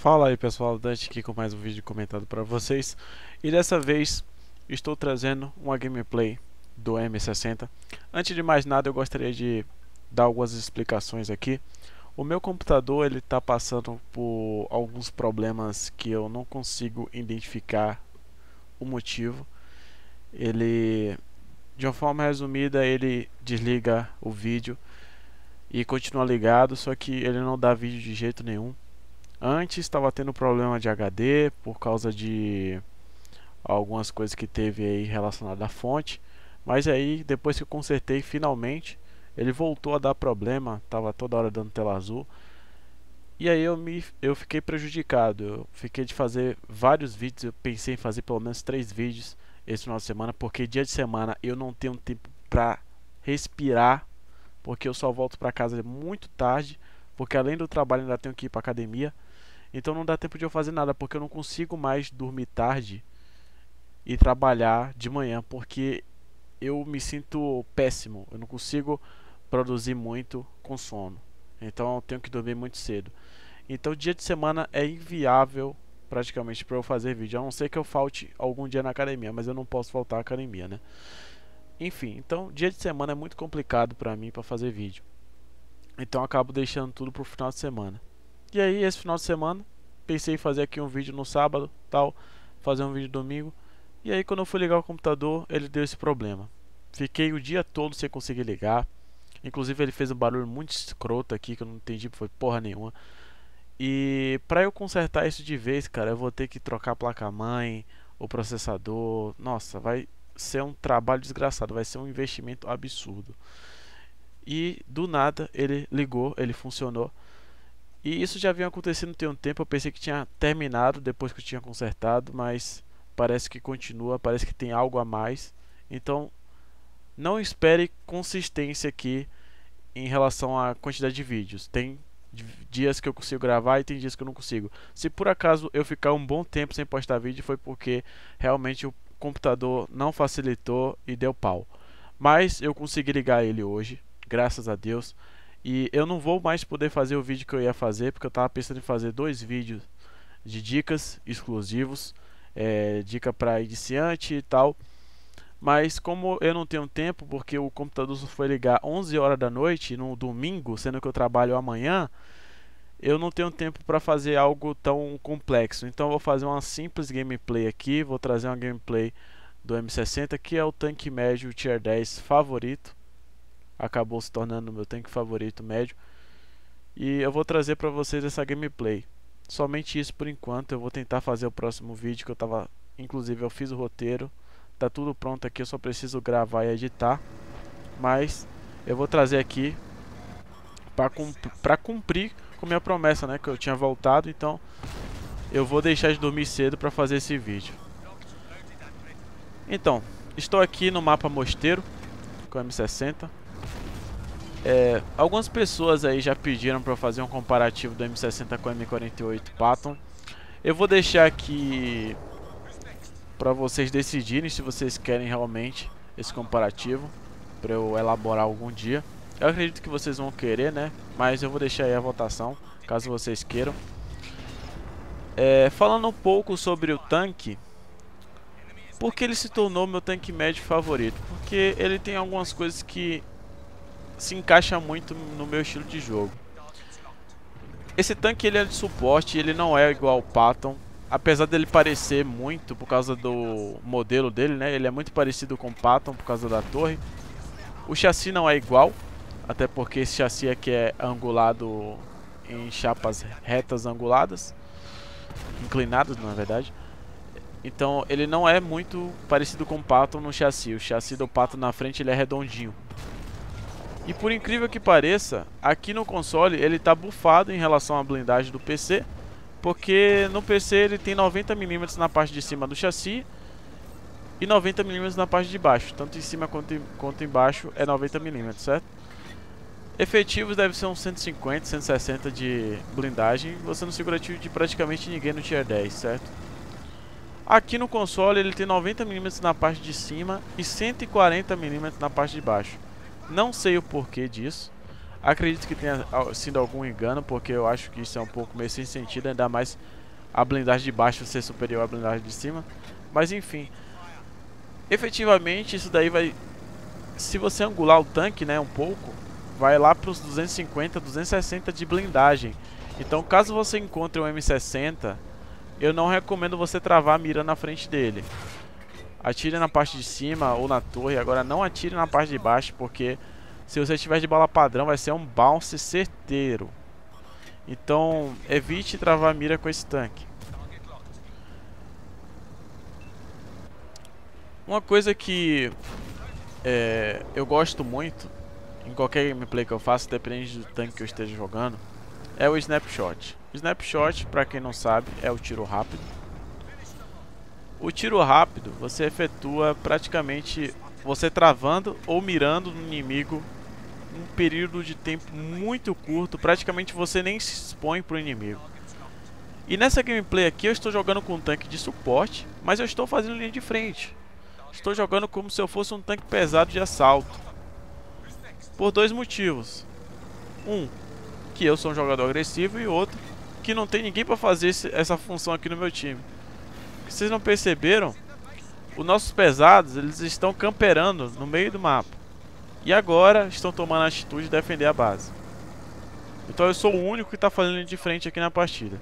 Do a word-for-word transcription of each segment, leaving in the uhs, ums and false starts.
Fala aí pessoal, Dante aqui com mais um vídeo comentado para vocês. E dessa vez estou trazendo uma gameplay do M sessenta. Antes de mais nada eu gostaria de dar algumas explicações aqui. O meu computador ele está passando por alguns problemas que eu não consigo identificar o motivo. Ele, de uma forma resumida, ele desliga o vídeo e continua ligado, só que ele não dá vídeo de jeito nenhum. Antes estava tendo problema de H D por causa de algumas coisas que teve aí relacionadas à fonte, mas aí depois que eu consertei finalmente, ele voltou a dar problema, estava toda hora dando tela azul. E aí eu me eu fiquei prejudicado. Eu fiquei de fazer vários vídeos, eu pensei em fazer pelo menos três vídeos esse final de semana, porque dia de semana eu não tenho tempo para respirar, porque eu só volto para casa muito tarde, porque além do trabalho ainda tenho que ir para academia. Então não dá tempo de eu fazer nada, porque eu não consigo mais dormir tarde e trabalhar de manhã, porque eu me sinto péssimo. Eu não consigo produzir muito com sono. Então eu tenho que dormir muito cedo. Então dia de semana é inviável praticamente para eu fazer vídeo, a não ser que eu falte algum dia na academia, mas eu não posso faltar à academia, né? Enfim, então dia de semana é muito complicado para mim para fazer vídeo. Então eu acabo deixando tudo pro final de semana. E aí esse final de semana pensei em fazer aqui um vídeo no sábado, tal, fazer um vídeo domingo. E aí quando eu fui ligar o computador, ele deu esse problema. Fiquei o dia todo sem conseguir ligar. Inclusive ele fez um barulho muito escroto aqui que eu não entendi, foi porra nenhuma. E pra eu consertar isso de vez, cara, eu vou ter que trocar a placa-mãe, o processador. Nossa, vai ser um trabalho desgraçado, vai ser um investimento absurdo. E do nada ele ligou, ele funcionou. E isso já vinha acontecendo tem um tempo. Eu pensei que tinha terminado depois que eu tinha consertado, mas parece que continua, parece que tem algo a mais. Então não espere consistência aqui em relação à quantidade de vídeos. Tem dias que eu consigo gravar e tem dias que eu não consigo. Se por acaso eu ficar um bom tempo sem postar vídeo, foi porque realmente o computador não facilitou e deu pau. Mas eu consegui ligar ele hoje, graças a Deus. E eu não vou mais poder fazer o vídeo que eu ia fazer, porque eu estava pensando em fazer dois vídeos de dicas exclusivos, é, dica para iniciante e tal. Mas como eu não tenho tempo, porque o computador só foi ligar onze horas da noite no domingo, sendo que eu trabalho amanhã, eu não tenho tempo para fazer algo tão complexo. Então eu vou fazer uma simples gameplay aqui, vou trazer uma gameplay do M sessenta, que é o tanque médio tier dez favorito. Acabou se tornando o meu tanque favorito médio. E eu vou trazer para vocês essa gameplay. Somente isso por enquanto. Eu vou tentar fazer o próximo vídeo que eu tava, inclusive eu fiz o roteiro. Tá tudo pronto aqui, eu só preciso gravar e editar. Mas eu vou trazer aqui para cumprir, para cumprir com minha promessa, né, que eu tinha voltado. Então eu vou deixar de dormir cedo para fazer esse vídeo. Então, estou aqui no mapa Mosteiro com o M sessenta. É, algumas pessoas aí já pediram para eu fazer um comparativo do M sessenta com o M quarenta e oito Patton. Eu vou deixar aqui para vocês decidirem se vocês querem realmente esse comparativo, para eu elaborar algum dia. Eu acredito que vocês vão querer, né? Mas eu vou deixar aí a votação, caso vocês queiram. É, falando um pouco sobre o tanque, por que ele se tornou meu tanque médio favorito? Porque ele tem algumas coisas que se encaixa muito no meu estilo de jogo. Esse tanque ele é de suporte, ele não é igual ao Patton, apesar dele parecer muito por causa do modelo dele, né? Ele é muito parecido com o Patton por causa da torre. O chassi não é igual, até porque esse chassi aqui é angulado em chapas retas anguladas, inclinadas na verdade. Então ele não é muito parecido com o Patton no chassi. O chassi do Patton na frente ele é redondinho. E por incrível que pareça, aqui no console ele está bufado em relação à blindagem do P C, porque no P C ele tem noventa milímetros na parte de cima do chassi e noventa milímetros na parte de baixo. Tanto em cima quanto, em, quanto embaixo é noventa milímetros, certo? Efetivos deve ser uns cento e cinquenta, cento e sessenta de blindagem. Você não segura tiro de praticamente ninguém no tier dez, certo? Aqui no console ele tem noventa milímetros na parte de cima e cento e quarenta milímetros na parte de baixo. Não sei o porquê disso. Acredito que tenha sido algum engano, porque eu acho que isso é um pouco meio sem sentido, ainda mais a blindagem de baixo ser superior à blindagem de cima. Mas enfim, efetivamente isso daí vai, se você angular o tanque, né, um pouco, vai lá para os duzentos e cinquenta, duzentos e sessenta de blindagem. Então caso você encontre um M sessenta, eu não recomendo você travar a mira na frente dele. Atire na parte de cima ou na torre. Agora não atire na parte de baixo, porque se você tiver de bala padrão vai ser um bounce certeiro. Então evite travar a mira com esse tanque. Uma coisa que é, eu gosto muito em qualquer gameplay que eu faço, dependendo do tanque que eu esteja jogando, é o snapshot. O snapshot, para quem não sabe, é o tiro rápido. O tiro rápido você efetua praticamente você travando ou mirando no inimigo um período de tempo muito curto, praticamente você nem se expõe para o inimigo. E nessa gameplay aqui eu estou jogando com um tanque de suporte, mas eu estou fazendo linha de frente. Estou jogando como se eu fosse um tanque pesado de assalto. Por dois motivos. Um, que eu sou um jogador agressivo, e outro, que não tem ninguém para fazer esse, essa função aqui no meu time. Vocês não perceberam? Os nossos pesados, eles estão camperando no meio do mapa. E agora estão tomando a atitude de defender a base. Então eu sou o único que está fazendo de frente aqui na partida.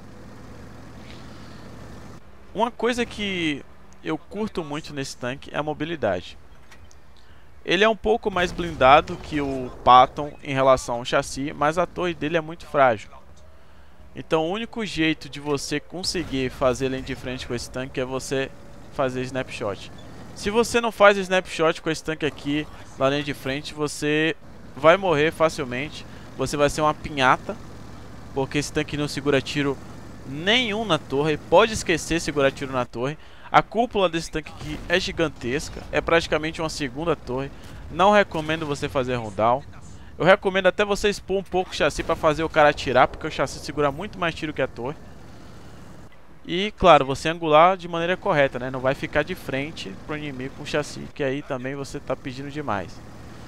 Uma coisa que eu curto muito nesse tanque é a mobilidade. Ele é um pouco mais blindado que o Patton em relação ao chassi, mas a torre dele é muito frágil. Então o único jeito de você conseguir fazer linha de frente com esse tanque é você fazer snapshot. Se você não faz snapshot com esse tanque aqui na linha de frente, você vai morrer facilmente. Você vai ser uma pinhata, porque esse tanque não segura tiro nenhum na torre. Pode esquecer segurar tiro na torre. A cúpula desse tanque aqui é gigantesca, é praticamente uma segunda torre. Não recomendo você fazer rundown. Eu recomendo até você expor um pouco o chassi para fazer o cara atirar, porque o chassi segura muito mais tiro que a torre. E claro, você angular de maneira correta, né? Não vai ficar de frente pro inimigo com o chassi, que aí também você tá pedindo demais.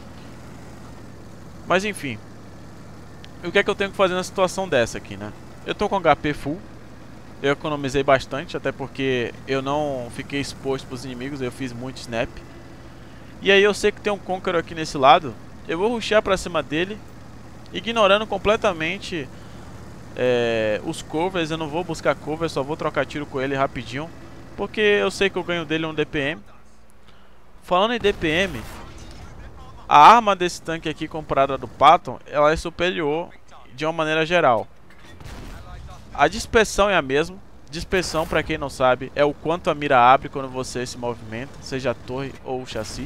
Mas enfim, o que é que eu tenho que fazer na situação dessa aqui, né? Eu tô com H P full. Eu economizei bastante, até porque eu não fiquei exposto para os inimigos, eu fiz muito snap. E aí eu sei que tem um Conqueror aqui nesse lado. Eu vou rushear para cima dele, ignorando completamente é, os covers. Eu não vou buscar cover, só vou trocar tiro com ele rapidinho, porque eu sei que eu ganho dele um D P M. Falando em D P M, a arma desse tanque aqui comparada do Patton, ela é superior de uma maneira geral. A dispersão é a mesma. Dispersão, para quem não sabe, é o quanto a mira abre quando você se movimenta, seja a torre ou o chassi.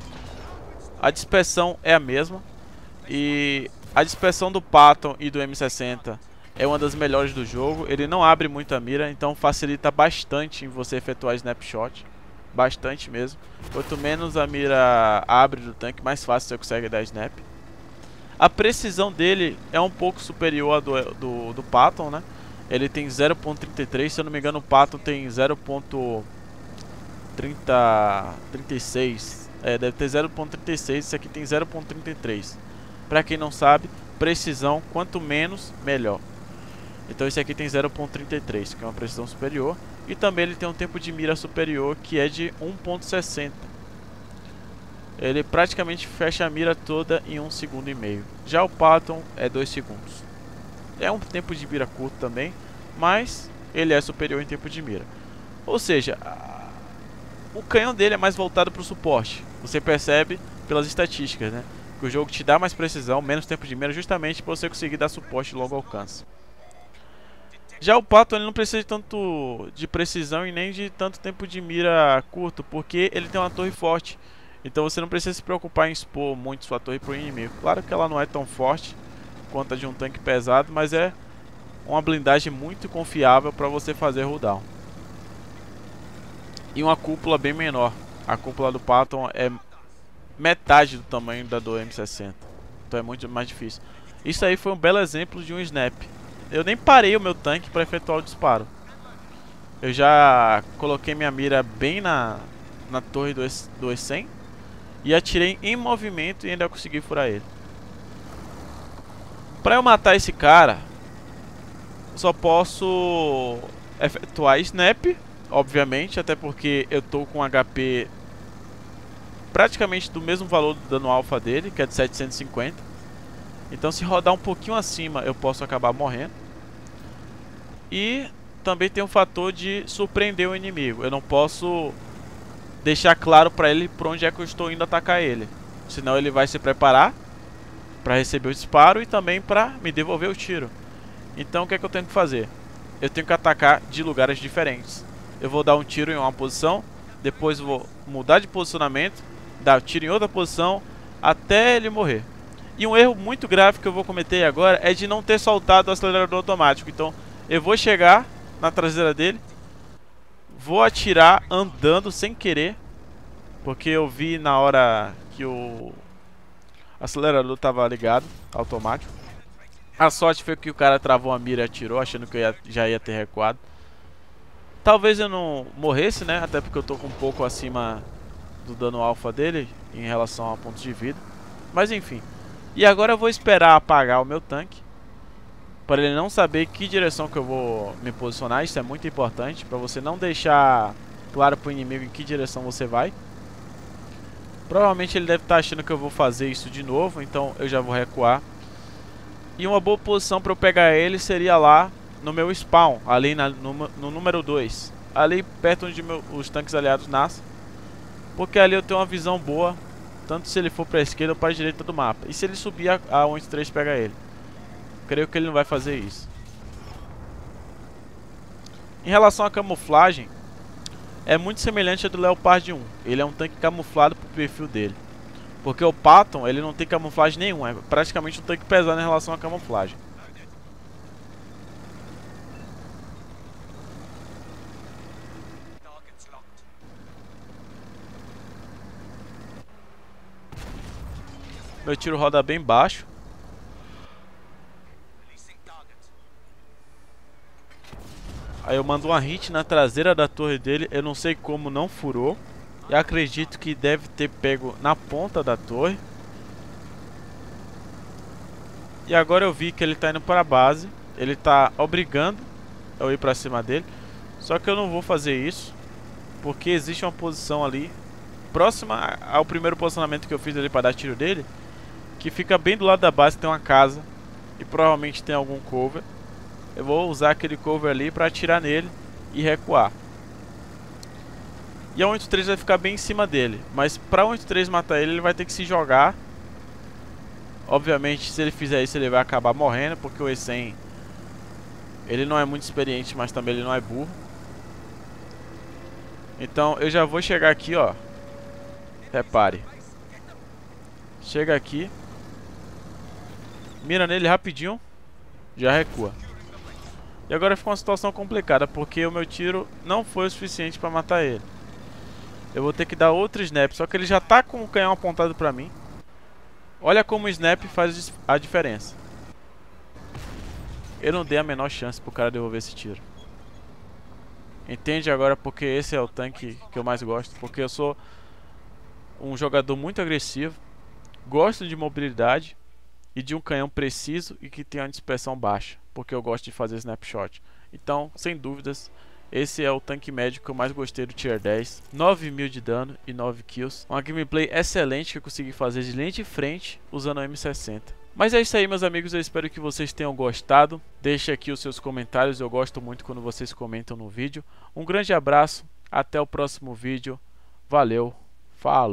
A dispersão é a mesma. E a dispersão do Patton e do M sessenta é uma das melhores do jogo. Ele não abre muito a mira, então facilita bastante em você efetuar snapshot. Bastante mesmo. Quanto menos a mira abre do tanque, mais fácil você consegue dar snap. A precisão dele é um pouco superior à do, do, do Patton, né? Ele tem zero ponto trinta e três, se eu não me engano o Patton tem zero ponto trinta e seis. É, deve ter zero ponto trinta e seis, esse aqui tem zero ponto trinta e três. Pra quem não sabe, precisão, quanto menos, melhor. Então esse aqui tem zero ponto trinta e três, que é uma precisão superior. E também ele tem um tempo de mira superior, que é de um ponto sessenta. Ele praticamente fecha a mira toda em um segundo e meio. Já o Patton é dois segundos. É um tempo de mira curto também, mas ele é superior em tempo de mira. Ou seja, a... o canhão dele é mais voltado para o suporte. Você percebe pelas estatísticas, né? Que o jogo te dá mais precisão, menos tempo de mira, justamente para você conseguir dar suporte de longo alcance. Já o Patton ele não precisa de tanto de precisão e nem de tanto tempo de mira curto, porque ele tem uma torre forte. Então você não precisa se preocupar em expor muito sua torre para o inimigo. Claro que ela não é tão forte quanto a de um tanque pesado, mas é uma blindagem muito confiável para você fazer rolldown. E uma cúpula bem menor. A cúpula do Patton é metade do tamanho da do M sessenta. Então é muito mais difícil. Isso aí foi um belo exemplo de um snap. Eu nem parei o meu tanque para efetuar o disparo. Eu já coloquei minha mira bem na, na torre do E cem e atirei em movimento e ainda consegui furar ele. Pra eu matar esse cara, só posso efetuar snap, obviamente, até porque eu tô com H P praticamente do mesmo valor do dano alfa dele, que é de setecentos e cinquenta. Então se rodar um pouquinho acima eu posso acabar morrendo. E também tem um fator de surpreender o inimigo. Eu não posso deixar claro pra ele por onde é que eu estou indo atacar ele, senão ele vai se preparar pra receber o disparo e também pra me devolver o tiro. Então o que é que eu tenho que fazer? Eu tenho que atacar de lugares diferentes. Eu vou dar um tiro em uma posição, depois vou mudar de posicionamento, dar o tiro em outra posição até ele morrer. E um erro muito grave que eu vou cometer agora é de não ter soltado o acelerador automático. Então eu vou chegar na traseira dele, vou atirar andando sem querer, porque eu vi na hora que o acelerador estava ligado, automático. A sorte foi que o cara travou a mira e atirou, achando que eu ia, já ia ter recuado. Talvez eu não morresse, né? Até porque eu tô com um pouco acima do dano alfa dele em relação a pontos de vida. Mas enfim. E agora eu vou esperar apagar o meu tanque, para ele não saber que direção que eu vou me posicionar. Isso é muito importante, para você não deixar claro para o inimigo em que direção você vai. Provavelmente ele deve estar achando que eu vou fazer isso de novo, então eu já vou recuar. E uma boa posição para eu pegar ele seria lá no meu spawn, ali na, no, no número dois, ali perto onde meu, os tanques aliados nascem, porque ali eu tenho uma visão boa, tanto se ele for para a esquerda ou para a direita do mapa. E se ele subir, a, a um três pega ele. Creio que ele não vai fazer isso. Em relação à camuflagem, é muito semelhante ao do Leopard um. Ele é um tanque camuflado pro perfil dele, porque o Patton, ele não tem camuflagem nenhuma. É praticamente um tanque pesado em relação à camuflagem. Meu tiro roda bem baixo. Aí eu mando uma hit na traseira da torre dele. Eu não sei como não furou. E acredito que deve ter pego na ponta da torre. E agora eu vi que ele tá indo para a base. Ele tá obrigando eu ir para cima dele. Só que eu não vou fazer isso, porque existe uma posição ali próxima ao primeiro posicionamento que eu fiz ali para dar tiro dele, que fica bem do lado da base. Tem uma casa e provavelmente tem algum cover. Eu vou usar aquele cover ali para atirar nele e recuar. E a um oito três vai ficar bem em cima dele, mas para um oito três matar ele, ele vai ter que se jogar. Obviamente, se ele fizer isso, ele vai acabar morrendo, porque o E cem, ele não é muito experiente, mas também ele não é burro. Então eu já vou chegar aqui, ó. Repare. Chega aqui, mira nele rapidinho, já recua. E agora fica uma situação complicada, porque o meu tiro não foi o suficiente para matar ele. Eu vou ter que dar outro snap, só que ele já tá com o canhão apontado para mim. Olha como o snap faz a diferença. Eu não dei a menor chance pro cara devolver esse tiro. Entende agora porque esse é o tanque que eu mais gosto? Porque eu sou um jogador muito agressivo, gosto de mobilidade e de um canhão preciso e que tem uma dispersão baixa, porque eu gosto de fazer snapshot. Então, sem dúvidas, esse é o tanque médio que eu mais gostei do tier dez. nove mil de dano e nove kills. Uma gameplay excelente que eu consegui fazer de linha de frente usando o M sessenta. Mas é isso aí, meus amigos. Eu espero que vocês tenham gostado. Deixe aqui os seus comentários. Eu gosto muito quando vocês comentam no vídeo. Um grande abraço. Até o próximo vídeo. Valeu. Falou.